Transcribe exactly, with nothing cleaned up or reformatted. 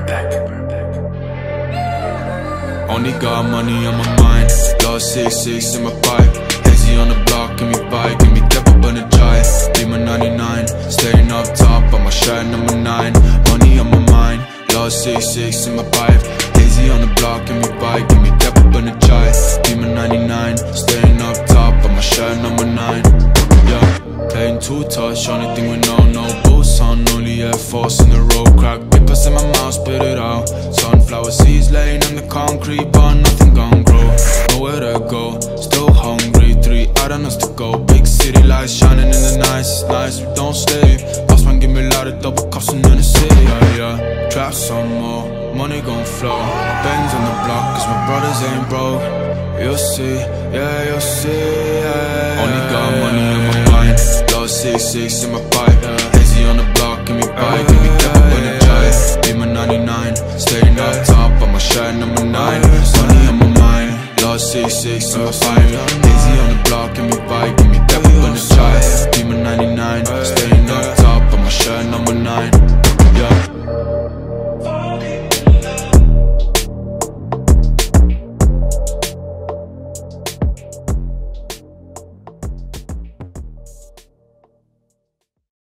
Only got money on my mind. Lost six six in my pipe. Hazey on the block, give me bike, give me kebab on the drive. Beamer ninety-nine, staying up top on my shirt number nine. Money on my mind. Lost six six in my pipe. Hazey on the block, give me bike, give me kebab on the drive. Beamer ninety-nine, staying up top on my shirt number nine. Yeah, playing two touch, only thing we know, no boots on, only Airforce in the road. Crack pipas in my mouth, spit it out. Sunflower seeds laying on the concrete, but nothing gon' grow. Nowhere to go, still hungry. Three Adanas to go. Big city lights shining in the night. It's nice, we don't sleep. Bossman give me a lot of double cups in Hennessy. Yeah, yeah. Trap some more, money gon' flow. Benz on the block, cause my brothers ain't broke. You'll see, yeah, you'll see, yeah. Only got money on my mind. Lost six six in my pipe. Hazey on the block, give me bike, give me kebab on the drive. Beamer ninety-nine, staying up top on my shirt number nine. Money on my mind. Lost six six in my pipe. Hazey on the block, give me bike, give me kebab on the drive. Beamer ninety-nine, staying up top on my shirt number nine. Yeah.